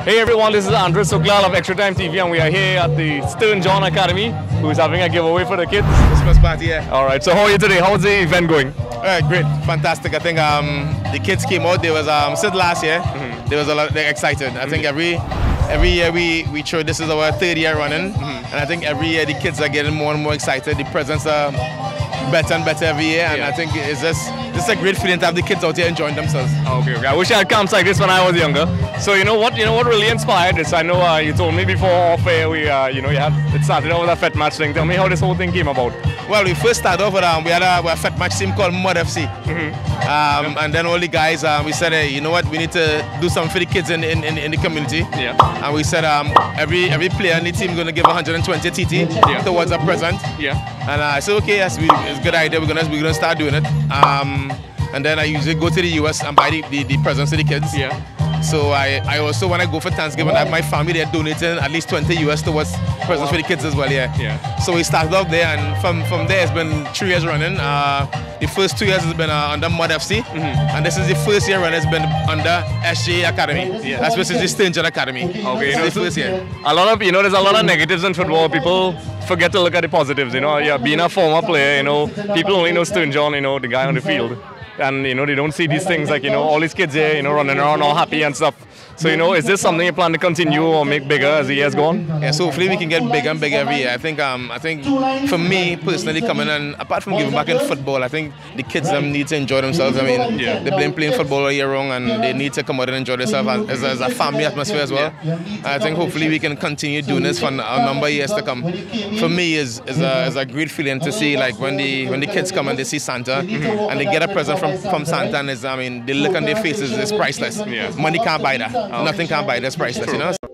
Hey everyone, this is Andres Suklal of Extra Time TV and we are here at the Stern John Academy who's having a giveaway for the kids. Christmas party, yeah. Alright, so how are you today? How's the event going? Great, fantastic. I think the kids came out, they was, since last year, they was a lot, they're excited. I think every year we try, this is our third year running, and I think every year the kids are getting more and more excited. The presents are better and better every year, and I think it's just a great feeling to have the kids out here enjoying themselves. Okay. I wish I had camps like this when I was younger. So you know what really inspired this? I know you told me before off air it started out with a FET match thing. Tell me how this whole thing came about. Well, we first started off with we had a FET match team called Mud FC, and then all the guys we said, hey, you know what, we need to do something for the kids in the community. Yeah. And we said every player in the team going to give 120 TT towards a present. Yeah. And I said, okay, yes, it's a good idea. We're gonna start doing it. And then I usually go to the US and buy the presents to the kids. Yeah. So I also, when I go for Thanksgiving, I have my family there donating at least 20 US towards presents for the kids as well. Yeah. So we started off there, and from there it's been 3 years running. The first 2 years has been under Mud FC, and this is the first year running. It's been under SJ Academy. Yeah. That's which is the Stern John Academy. Okay. This is the first year. A lot of there's a lot of negatives in football. People forget to look at the positives. Being a former player, people only know Stern John, the guy on the field. And they don't see these things like all these kids here running around all happy and stuff. So is this something you plan to continue or make bigger as the years go on? Yeah, so hopefully we can get bigger and bigger every year. I think for me personally, coming and apart from giving back in football, I think the kids need to enjoy themselves. I mean, they've been playing football all year long, and they need to come out and enjoy themselves as a family atmosphere as well. I think hopefully we can continue doing this for a number of years to come. For me, is a great feeling to see like when the kids come and they see Santa and they get a present from Santa, and the look on their faces is priceless. Yeah. Money can't buy that. Nothing can buy that's priceless,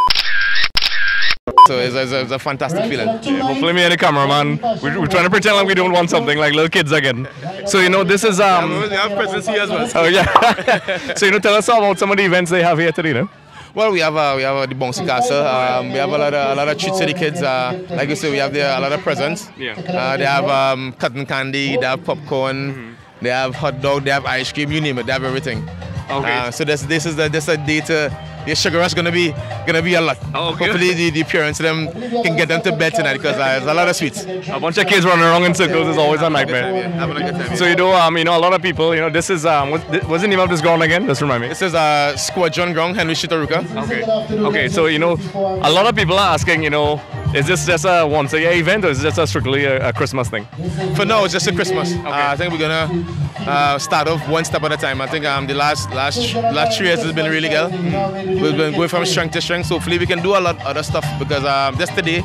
So it's a fantastic feeling. Yeah, hopefully me and the cameraman, we're trying to pretend like we don't want something like little kids again. So this is we have presents here as well. Oh yeah. So tell us about some of the events they have here today, Well, we have the bouncy castle. We have a lot of treats for the kids. Like you said, we have a lot of presents. Yeah. They have cotton candy, they have popcorn, they have hot dog, they have ice cream, you name it, they have everything. Okay. So this is a day to the sugar rush gonna be a lot. Oh, okay. Hopefully the parents them can get them to bed tonight because there's a lot of sweets. A bunch of kids running around in circles is always a nightmare. Having a good time. So a lot of people, this is what's the name of this ground again? Just remind me. This is Squadron Ground, Henry Shitaruka. Okay. So a lot of people are asking, is this just a once a year event or is this just strictly a Christmas thing? For now, it's just a Christmas. Okay. I think we're gonna start off one step at a time. I think the last 3 years has been really good. We've been going from strength to strength. So hopefully we can do a lot of other stuff because just today,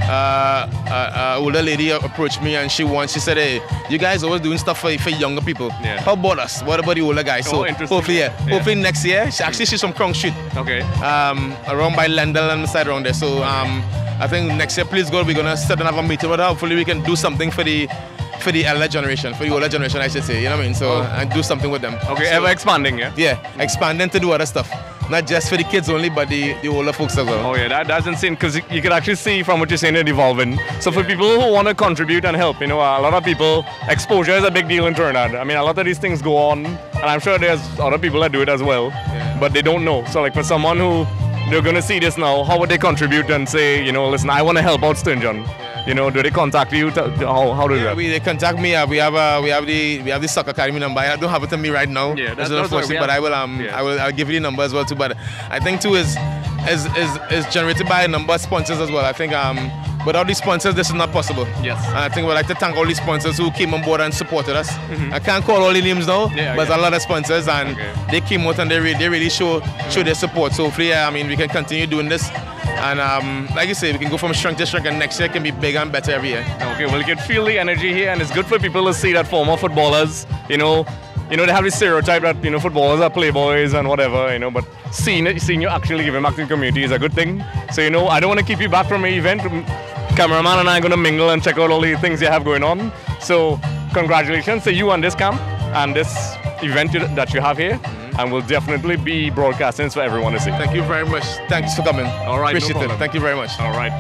an older lady approached me and she said, hey, you guys always doing stuff for younger people. Yeah. How about us? What about the older guys? So hopefully next year, she's from Crown Street. Okay. Around by Lendell and the side around there. So I think next year, please God, we're gonna sit and have a meeting with her. Hopefully we can do something for the elder generation, for the older generation, I should say. You know what I mean? So and do something with them. Okay, so, ever expanding, yeah? Yeah, expanding to do other stuff. Not just for the kids only, but the older folks as well. Oh yeah, that's insane because you can actually see from what you're saying it evolving. So for people who want to contribute and help, a lot of people, exposure is a big deal in Trinidad. I mean, a lot of these things go on, and I'm sure there's other people that do it as well, but they don't know. So like for someone who they're going to see this now, how would they contribute and say, listen, I want to help out Stern John? Do they contact you? How do that? They contact me. We have the soccer academy number. I don't have it on me right now. Yeah, that's unfortunate, but I'll give you the number as well too. But I think too is generated by a number of sponsors as well. I think without these sponsors this is not possible. Yes. And I think we'd like to thank all these sponsors who came on board and supported us. I can't call all the names now, but there's a lot of sponsors and they came out and they really show their support. So hopefully, we can continue doing this. And like you say, we can go from strength to strength, and next year can be bigger and better every year. Okay, well, you can feel the energy here, and it's good for people to see that former footballers, they have this stereotype that footballers are playboys and whatever, but seeing you actually giving back to the community is a good thing. So I don't want to keep you back from the event. Cameraman and I are going to mingle and check out all the things you have going on. So congratulations to you on this camp and this event that you have here. And we'll definitely be broadcasting for everyone to see. Thank you very much. Thanks for coming. All right, appreciate it. Thank you very much. All right.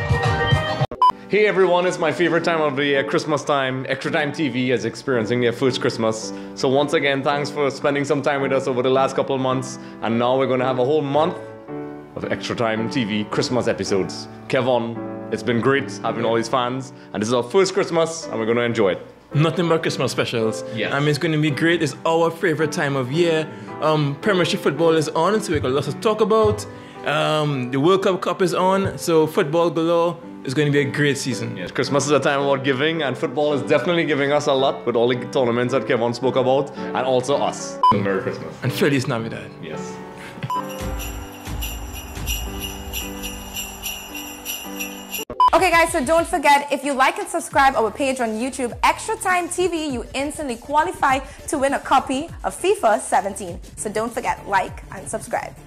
Hey everyone, it's my favorite time of the year, Christmas time. Extra Time TV is experiencing their first Christmas. So once again, thanks for spending some time with us over the last couple of months. And now we're going to have a whole month of Extra Time TV Christmas episodes. Kevon, it's been great having all these fans, and this is our first Christmas, and we're going to enjoy it. Nothing but Christmas specials. Yes. I mean, it's going to be great. It's our favorite time of year. Premiership football is on, so we got lots to talk about. The World Cup is on, so football galore. It's going to be a great season. Yes, Christmas is a time about giving, and football is definitely giving us a lot with all the tournaments that Kevon spoke about, and also us. Merry Christmas. And Feliz Navidad. Yes. Okay guys, so don't forget, if you like and subscribe our page on YouTube, Extra Time TV, you instantly qualify to win a copy of FIFA 17. So don't forget, like and subscribe.